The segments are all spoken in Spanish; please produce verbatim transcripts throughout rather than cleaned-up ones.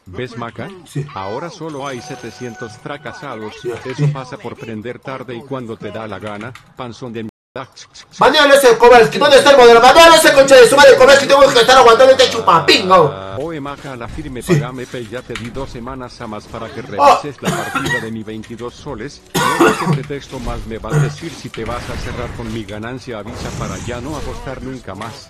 ¿Ves, Maca? Sí. Ahora solo hay setecientos fracasados. Sí. Eso Sí. pasa por prender tarde y cuando te da la gana, panzón de mierda. Manuel ese Kowalski, ¿dónde está el modelo? Manuel ese concha de su madre Kowalski, tengo que estar aguantando este chupapingo. Oye, Maca, a la firme Sí. pagame, pe, ya te di dos semanas a más para que revises la partida de mi veintidós soles. No sé qué pretexto más me vas a decir. Si te vas a cerrar con mi ganancia, avisa para ya no apostar nunca más.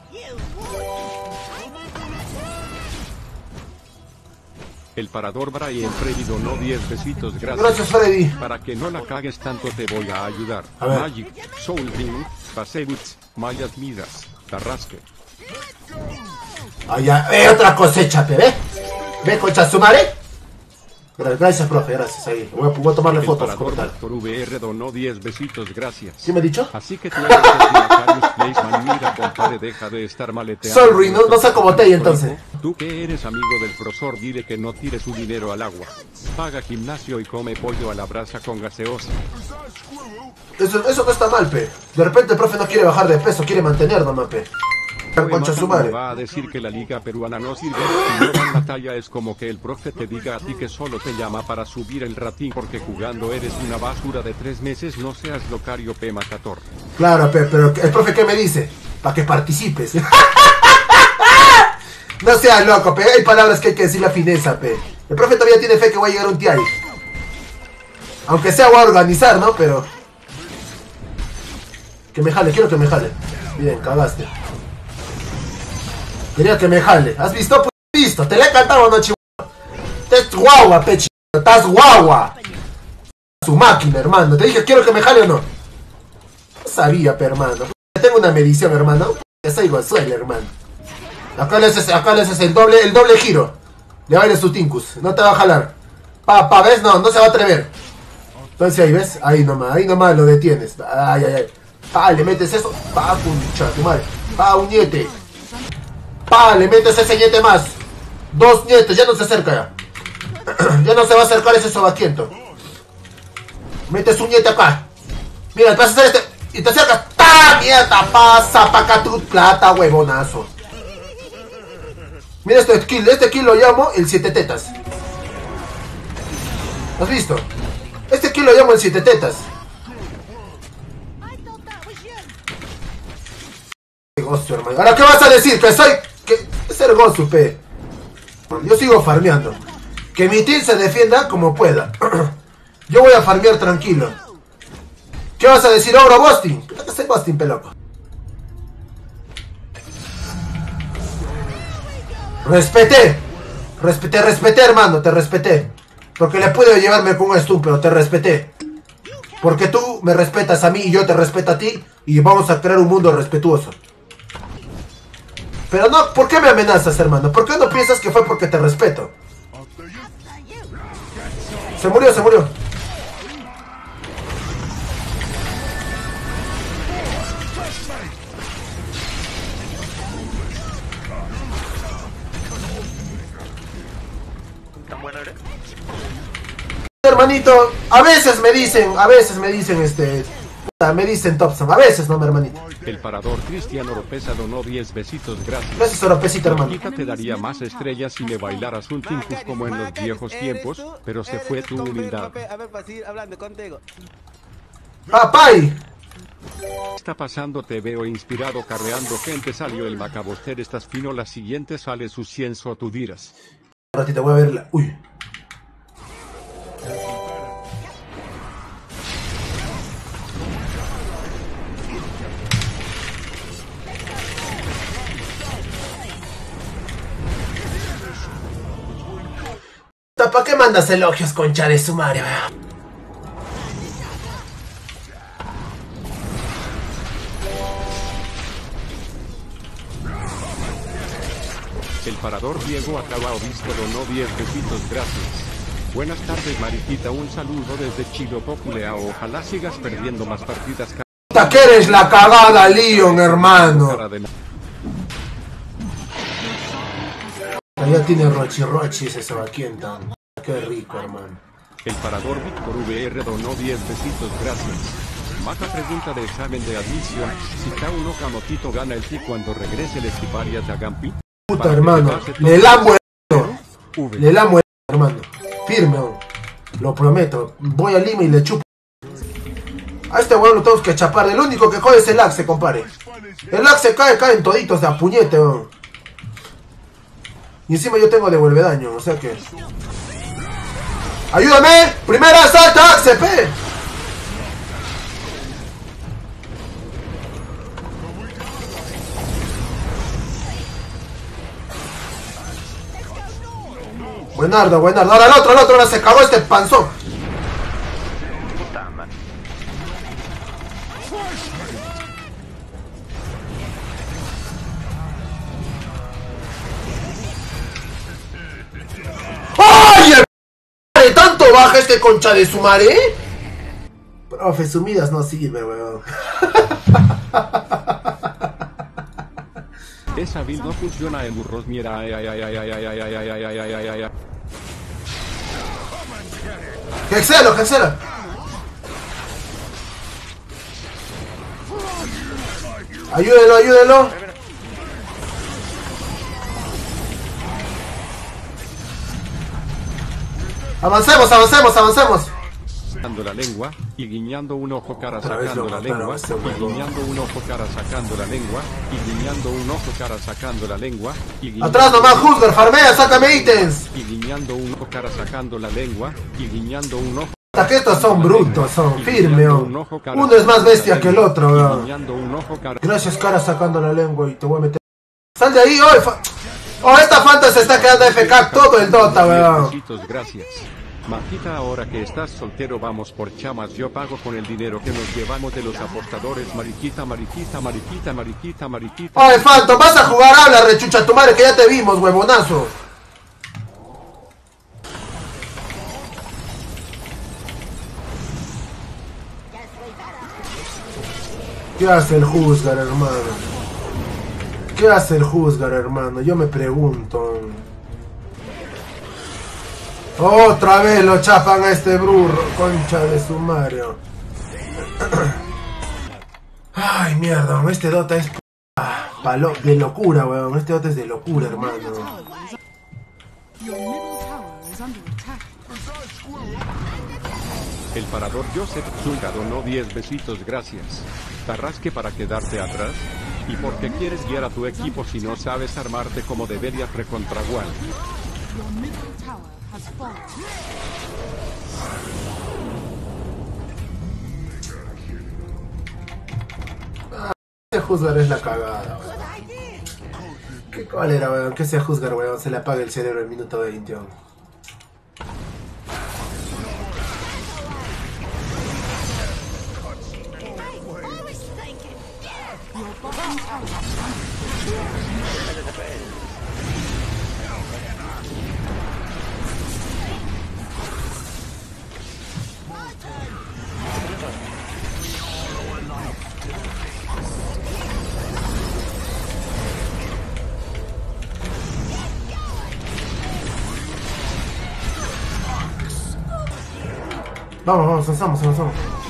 El parador Brian Freddy donó diez besitos, gracias. Gracias, Freddy. Para que no la cagues tanto te voy a ayudar. A ver. Magic, Soul Ring, Pasewitz, Mayas Midas, Tarrasque. Ah, ya, eh, otra cosecha, pe, ¿ve? ¿Ve, concha su madre? Gracias, profe, gracias, ahí. Voy a, voy a tomarle El fotos, como parador tal. Doctor V R donó diez besitos, gracias. ¿Sí me ha dicho? Así que tú eres el Macarius Placeman, mira, compadre, deja de estar maleteando. Soul Ring, no, no saco botella, entonces. Tú que eres amigo del profesor, dile que no tire su dinero al agua. Paga gimnasio y come pollo a la brasa con gaseosa. Eso, eso no está mal, pe. De repente el profe no quiere bajar de peso, quiere mantener nomás, pe. Oye, Concha Maca, su madre. me va a decir que la liga peruana no sirve y no dan la talla. Es como que el profe te diga a ti que solo te llama para subir el rating porque jugando eres una basura de tres meses. No seas locario, P. Macator. Claro, pe, pero el profe, ¿qué me dice? Para que participes. No seas loco, pe. Hay palabras que hay que decir la fineza, pe. El profe todavía tiene fe que voy a llegar a un T I. Aunque sea voy a organizar, ¿no? Pero... Que me jale, quiero que me jale. Bien, cagaste. Quería que me jale. ¿Has visto? Pues listo. ¿Te le ha encantado, no, chihuahua? Estás guagua, pe, chihuahua. Estás guagua. Su máquina, hermano. Te dije, quiero que me jale o no. No sabía, pe, hermano. Tengo una medición, hermano. Ya soy gozuela, hermano. Acá le haces, acá le haces el doble, el doble giro. Le bailes tu tincus. No te va a jalar. Pa, pa, ¿ves? No, no se va a atrever. Entonces ahí, ¿ves? Ahí nomás, ahí nomás lo detienes. Ay, ay, ay. Pa, le metes eso. Pa, puncha, tu madre. Pa, un niete. Pa, le metes ese niete más. Dos nietes, ya no se acerca ya. Ya no se va a acercar ese sobaquiento. Metes un niete acá. Mira, te vas a hacer este. Y te acercas. ¡Ta! Mierda, pasa pa' acá tu plata, huevonazo. Mira este kill, este kill lo llamo el siete tetas. ¿Has visto? Este kill lo llamo el siete tetas. Qué gozo, hermano. Ahora, ¿qué vas a decir? Que soy... Que es el gozo, pe. Yo sigo farmeando. Que mi team se defienda como pueda. Yo voy a farmear tranquilo. ¿Qué vas a decir ahora, Bostin? ¿Qué soy Bostin, peloco? Respeté. Respeté, respeté, hermano, te respeté. Porque le pude llevarme con un stun, pero te respeté. Porque tú me respetas a mí y yo te respeto a ti. Y vamos a crear un mundo respetuoso. Pero no, ¿por qué me amenazas, hermano? ¿Por qué no piensas que fue porque te respeto? Se murió, se murió. ¿Tan bueno eres? Hermanito, a veces me dicen, a veces me dicen este... puta, me dicen Topson, a veces no, mi hermanito. El parador Cristiano Oropesa donó diez besitos, gracias. Gracias, Oropesita, hermano. Quizá te daría más estrellas si me bailaras un tincus como en los viejos tiempos, pero se fue tu humildad. A ver, para seguir hablando contigo. ¡Papay! ¿Qué está pasando? Te veo inspirado carreando gente. Salió el macaboster, estás fino. La siguiente sale su cienzo, tú dirás. Un ratito, voy a verla. Uy. ¿Para qué mandas elogios, concha de su madre? El parador Diego acaba visto donó diez besitos, gracias. Buenas tardes, Mariquita, un saludo desde Chilo Populea. Ojalá sigas perdiendo más partidas. ¡Puta que eres la cagada, Leon, hermano! Ya tiene rochi rochi ese sobaquiento. Qué rico, hermano. El parador Víctor V R donó diez besitos, gracias. Maca pregunta de examen de admisión. Si Kauno Kamotito gana el T cuando regrese el Estiparias a Gampi. Puta, hermano. Le lamo el... Le lamo el... hermano. Firme, oh. Lo prometo. Voy a Lima y le chupo. A este weón lo tenemos que chapar. El único que jode es el Axe, compadre. El Axe cae, caen toditos de a puñete, weón. Y encima yo tengo devuelve daño, o sea que... ¡Ayúdame! ¡Primera asalto, Axe, pe! Buenardo, buenardo. Ahora el otro, el otro, ahora se cagó este panzón. ¡Oye! ¿Tanto baja este concha de su madre? Profe, sumidas no sirve, weón. Esa build no funciona en burros, mira, ay, ay, ay, ay, ay, ay, ay, ay, ay, ay, ay, ay, ay, ay. ¡Que excelo, que excelo! Ayúdelo, ayúdelo. Avancemos, avancemos, avancemos. Sacando la lengua y guiñando un ojo cara Otra vez sacando lo la mataron lengua a este y huevo. guiñando un ojo cara sacando la lengua y guiñando un ojo cara sacando la lengua y guiñando Atrás nomás, Husgar, farmea, sácame ítems. y guiñando un ojo cara sacando la lengua y guiñando un ojo. Hasta que estos son brutos, son y firmes, guiñando oh. un ojo cara Uno es más sacando bestia la que el lengua, otro, y weón. guiñando un ojo cara. Gracias, cara, sacando la lengua y te voy a meter. ¡Sal de ahí, hoy! Fa... ¡Oh, esta Fanta se está quedando F K todo el Dota, weón! Besitos, gracias. Majita, ahora que estás soltero vamos por chamas, yo pago con el dinero que nos llevamos de los apostadores, mariquita, mariquita, mariquita, mariquita, mariquita. ¡Oye, Phantom! ¿Vas a jugar? Habla, rechucha tu madre, que ya te vimos, huevonazo. ¿Qué hace el Husgar, hermano? ¿Qué hace el Husgar, hermano? Yo me pregunto. Otra vez lo chapan a este burro, concha de su Mario. Ay, mierda, este Dota es palo de locura, weón. Este Dota es de locura, hermano. El parador Joseph Zulga donó diez besitos, gracias. Tarrasque para quedarte atrás. ¿Y por qué quieres guiar a tu equipo si no sabes armarte como deberías recontra Wall? Ah, ese Husgar es la cagada, weón. ¿Qué cuál era, weón? Que ese Husgar, weón, se le apaga el cerebro en minuto veinte, weón. Vamos, vamos, avanzamos, avanzamos.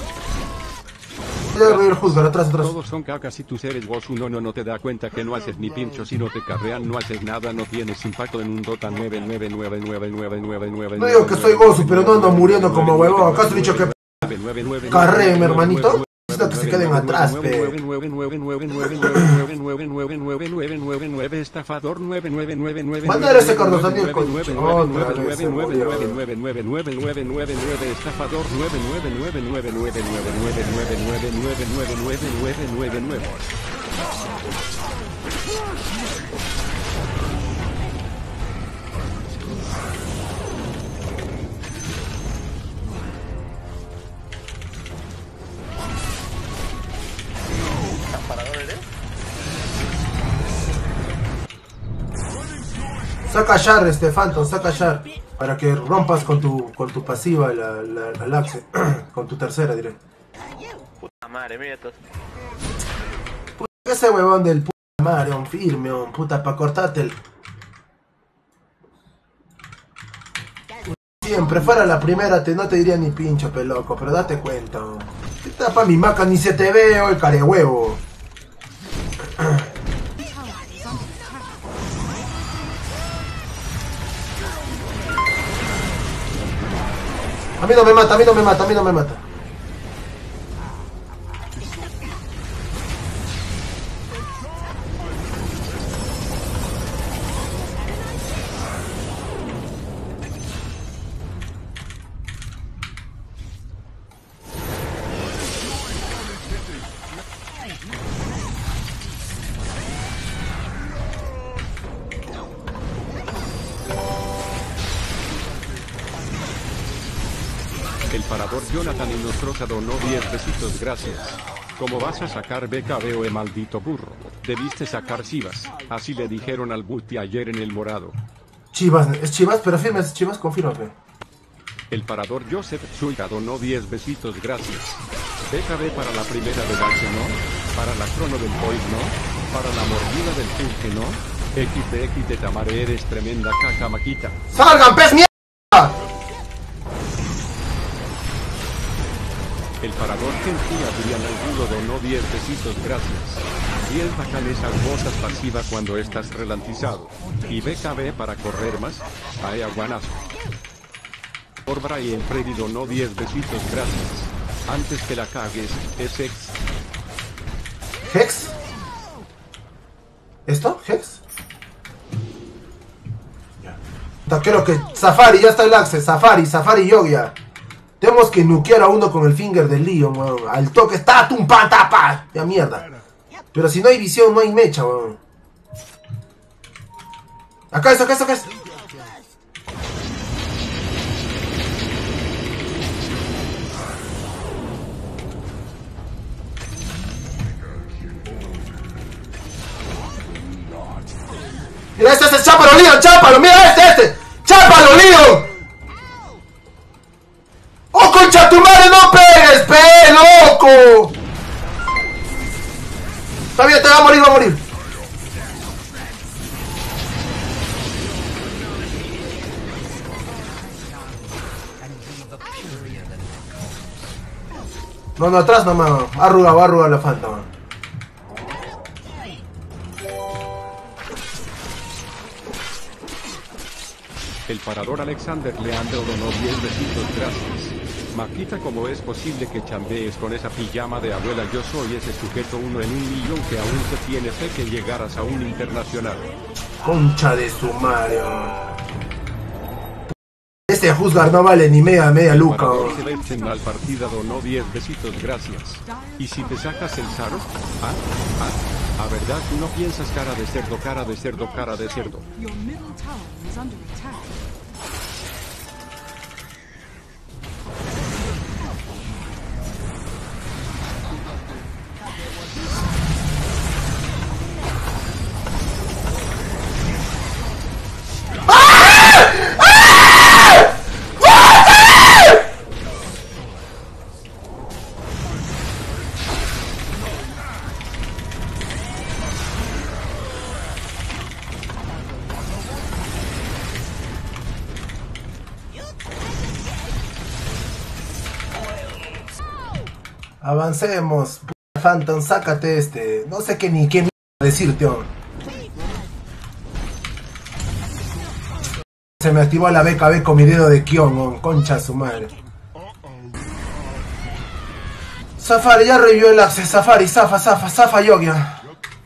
Ya voy a ir Husgar, atrás, atrás. Todos son cacas si tú eres vos uno no, no te da cuenta que no haces ni pincho si no te carrean, no haces nada, no tienes impacto en un Dota nueve nueve nueve nueve nueve nueve nueve. No digo que soy Gozu, pero no ando muriendo como huevón. ¿Acaso he dicho que carré, mi hermanito? Necesito que se queden atrás, pe. Estafador nueve nueve nueve nueve. Mándale ese Carlos Daniel con otra vez. Estafador nueve nueve nueve nueve nueve nueve nueve nueve nueve nueve nueve nueve nueve nueve. Saca Shar, este Phantom, saca Shar. Para que rompas con tu con tu pasiva la, la, la, la Axe. Con tu tercera, diré. Puta madre, mira esto. Puta, ese huevón del puta madre, un firme, un puta, pa' cortarte el... Siempre fuera la primera, te, no te diría ni pincho, peloco, pero date cuenta. Te tapa mi maca, ni se te ve, el carehuevo. A mí no me mata, a mí no me mata, a mí no me mata. El parador Jonathan y Nostrosa donó diez besitos, gracias. ¿Cómo vas a sacar B K B o E maldito burro? Debiste sacar Chivas, así le dijeron al Buti ayer en el morado. Chivas, es Chivas, pero firme es Chivas, confírmame. El parador Joseph Zuiga donó diez besitos, gracias. B K B para la primera del Axe, ¿no? Para la crono del Pois, ¿no? Para la mordida del Pulque, ¿no? X de X de Tamare, eres tremenda caca maquita. ¡Salgan, pez mierda! El parador Gentía Adrián Angulo donó diez besitos, gracias. diez bacán esa cosas pasiva cuando estás relantizado. Y B K B para correr más. Ae aguanazo. Por Brian Freddy donó diez besitos, gracias. Antes que la cagues, es ex. ¿Hex? ¿Esto? ¿Hex? Ya. Creo que Safari, ya está el Axe. Safari, Safari Yogia. Tenemos que nukear a uno con el finger del Leon, weón. Al toque está tum pa tapa. Ya mierda. Pero si no hay visión, no hay mecha, weón. Acá es, acá es, acá es. Mira, este es el Chápalo, Leon, Chápalo, mira este, este. Chápalo, Leon. ¡Oh, concha tu madre, no pegues, pe, loco! Está bien, te va a morir, va a morir. No, no, atrás nomás. Arruga, va a arrugar la falta, man. El parador Alexander Leandro donó diez besitos, gracias. Maquita, ¿cómo es posible que chambees con esa pijama de abuela? Yo soy ese sujeto uno en un millón que aún te tiene fe que llegaras a un internacional. Concha de su madre. Este Juzgar no vale ni media, media luca. El mal partida donó diez besitos, gracias. ¿Y si te sacas el Zaro? Ah, ah, a verdad, tú no piensas cara de cerdo, cara de cerdo, cara de cerdo. Avancemos. Phantom, sácate este. No sé qué ni qué mierda decirte, oh. Se me activó la B K B con mi dedo de Kion, oh. Concha su madre. Safari, ya revivió el Axe. Safari, zafa, zafa, zafa, Yogia.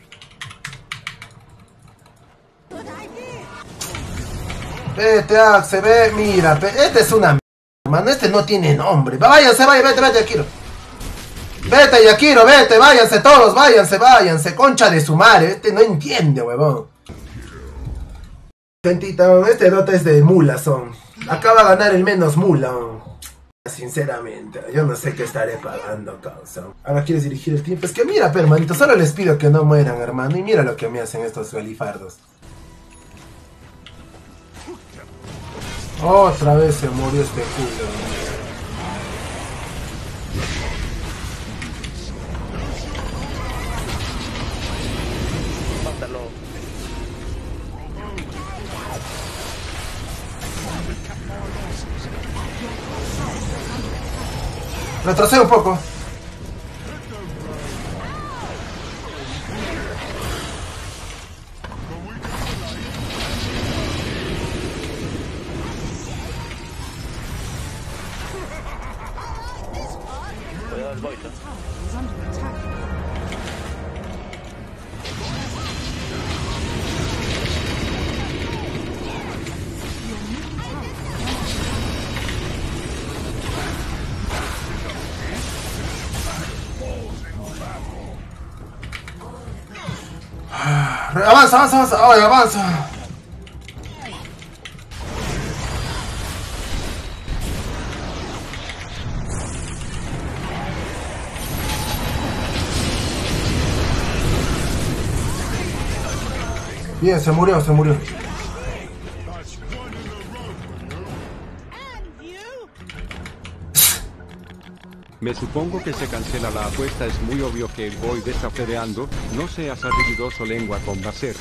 Vete, Axe, ve, mira, este es una mierda, hermano. Este no tiene nombre. Váyanse, váyanse, vete, vete, Akiro. Vete, Yakiro, vete, váyanse todos, váyanse, váyanse, concha de su madre. Este no entiende, huevón. Gentita, este Dota es de mula, son. Acá va a ganar el menos mula. Sinceramente, yo no sé qué estaré pagando, causa. Ahora quieres dirigir el tiempo. Es que mira, hermanito, solo les pido que no mueran, hermano. Y mira lo que me hacen estos galifardos. Otra vez se murió este culo. Retrocede un poco. todo el boito. Avanza, avanza, avanza. Ay, avanza. Bien, se murió, se murió. Me supongo que se cancela la apuesta, es muy obvio que el Void está peleando, no seas habilidoso lengua con Baser.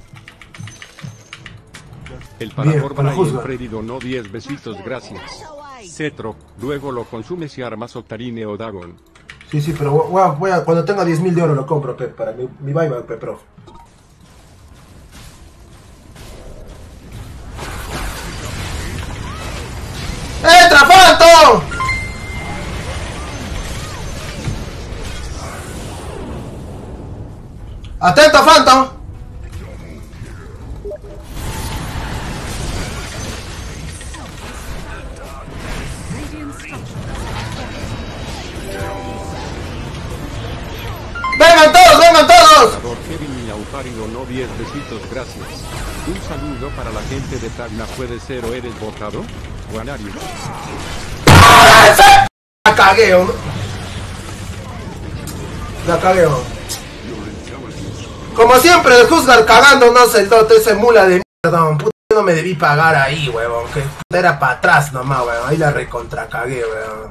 El parador Brian Freddy donó diez besitos, gracias. Cetro, luego lo consumes y armas Octarine o Dagon. Sí, sí, pero voy a, voy a, cuando tenga diez mil de oro lo compro, pe, para mi, mi bye, pe, prof. ¡Entra, Phantom! ¡Atento, Phantom! ¡Vengan todos, vengan todos! Kevin y Aupari donó diez besitos, gracias. Un saludo para la gente de Tacna, ¿puede ser o eres votado? Guanario. La cagueo. La cagueo. Como siempre, el Juzgar cagándonos el dote, ese mula de mierda. Puta, no me debí pagar ahí, huevón. Que puta, era para atrás nomás, huevón. Ahí la recontra cagué, huevón.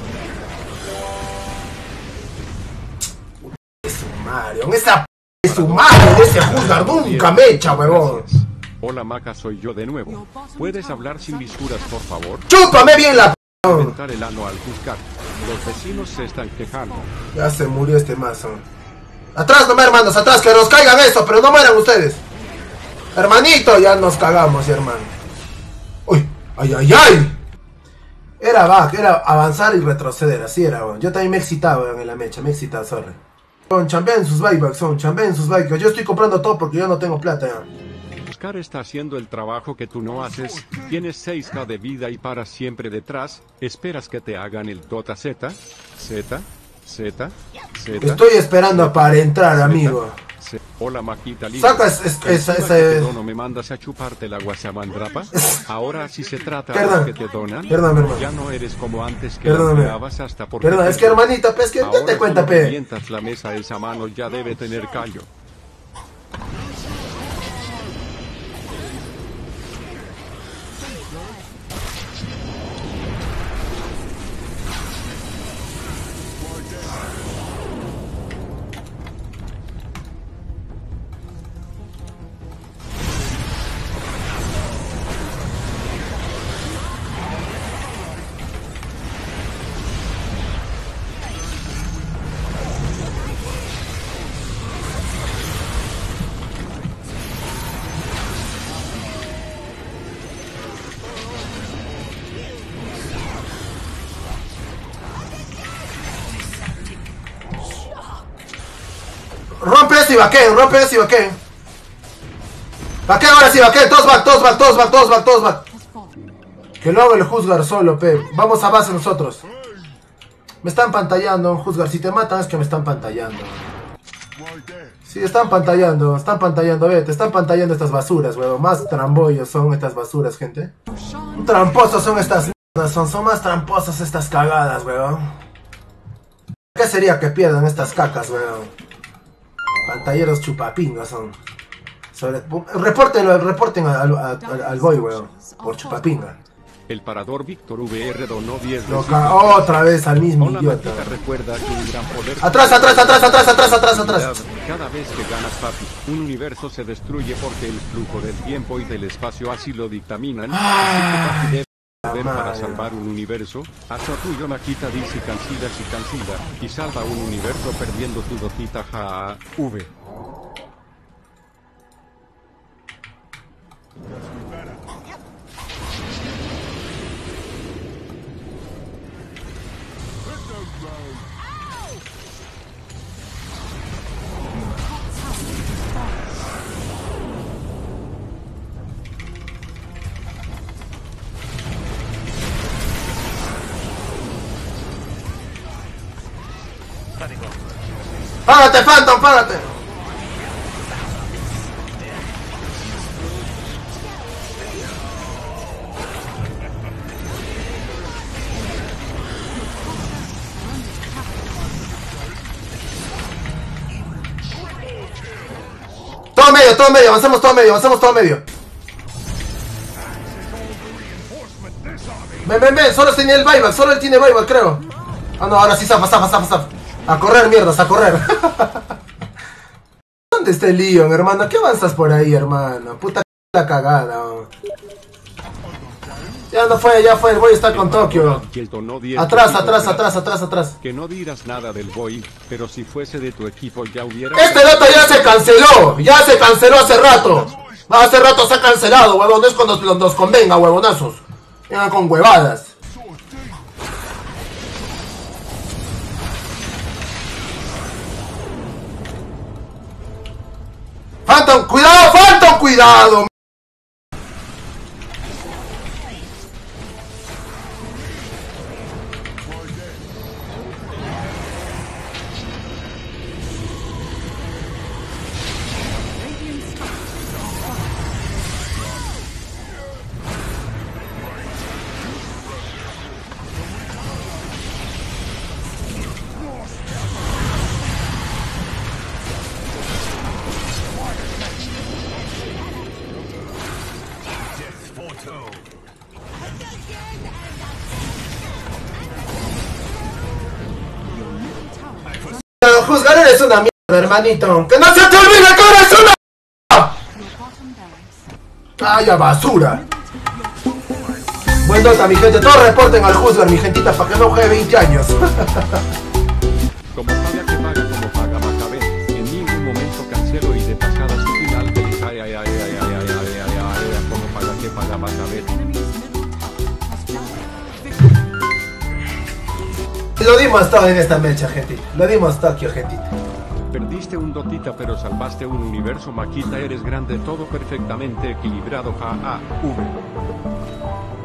Es sumario. Esa p sumario de ese Juzgar nunca me echa, huevón. Hola Maca, soy yo de nuevo. ¿Puedes hablar sin lisuras, por favor? ¡Chúpame bien la p! Inventar el ano al Juzgar. Los vecinos se están quejando. Ya se murió este mazo. Atrás no me, hermanos, atrás, que nos caigan eso, pero no mueran ustedes. Hermanito, ya nos cagamos, hermano. Uy, ay, ay, ay. Era back, era avanzar y retroceder, así era, weón. Yo también me he excitado, weón, en la mecha, me he excitado, sorry. Son, chambeen sus buybacks, son, chambeen sus buybacks. Yo estoy comprando todo porque yo no tengo plata, weón. Oscar está haciendo el trabajo que tú no haces, tienes seis K de vida y paras siempre detrás, esperas que te hagan el Dota Z, Z, Z, Z. Estoy esperando para entrar, amigo. Z. Hola Maquita Liga. Saca esa, esa, esa... ¿No me mandas a chuparte la guasamandrapa? Ahora si se trata Perdón. de que te donan, Perdón, hermano. ya no eres como antes que Perdóname. hasta porque Perdón, es que hermanita, pues que date cuenta, pe. Mientras la mesa esa mano ya debe tener callo. Rompe eso y vaqueen, rompe eso y vaqueen. Vaqueen ahora sí, vaqueen, todos back, todos back, todos back, todos back, todos back. Que luego el Juzgar solo, pe. Vamos a base nosotros. Me están pantallando, Juzgar. Si te matan es que me están pantallando. Sí, están pantallando, están pantallando, ve, te están pantallando estas basuras, huevón. Más trambollos son estas basuras, gente. Tramposos son estas mierdas, son, son más tramposas estas cagadas, huevón. ¿Qué sería que pierdan estas cacas, huevón? Pantalleros chupapingas son. Sobre, repórtenlo, reporten al, al, al, al boy, weón. Por chupapinga. El parador Víctor V R donó diez Loca, otra vez al mismo Hola, idiota. Matita, recuerda que un gran poder... Atrás, atrás, atrás, atrás, atrás, atrás, atrás. Cada vez que ganas, papi, un universo se destruye porque el flujo del tiempo y del espacio así lo dictaminan. Así que, papi, debe para salvar un universo, haz lo tuyo, Maquita, dice cancila si cancila, y salva un universo perdiendo tu dotita, ja, V. Pánico. ¡Págate, Phantom, págate! Todo medio, todo medio, avanzamos todo medio, avanzamos todo medio. Ven, ven, ven, solo tenía el buyback, solo él tiene buyback, creo. Ah, no, ahora sí, zafa, zafa, zafa, zafa. A correr, mierdas, a correr. ¿Dónde está el Leon, hermano? ¿Qué avanzas por ahí, hermano? Puta la cagada. Oh. Ya no fue, ya fue, el boy está con Tokio. Atrás, atrás, atrás, atrás, atrás. Que no dirás nada del boy, pero si fuese de tu equipo ya hubiera... Este dato ya se canceló, ya se canceló hace rato. Hace rato se ha cancelado, huevón, es cuando nos, nos convenga, huevonazos. Vengan con huevadas. Phantom, cuidado, Phantom, cuidado. Juzgar eres una mierda, hermanito. ¡Que no se te olvide que eres una! ¡Vaya basura! Buen nota, mi gente. Todos reporten al juzgar, mi gentita, para que no juegue veinte años. Como paga que paga, como paga Macabé. En ningún momento cancelo y de pasada su final feliz. Ay, ay, ay, ay, ay, ay, ay, ay, ay, ay, como paga que paga Macabé. Lo dimos todo en esta mecha, gentita. Lo dimos Tokio, gentita. Perdiste un dotita pero salvaste un universo, Maquita, eres grande, todo perfectamente equilibrado, ja, ja, V.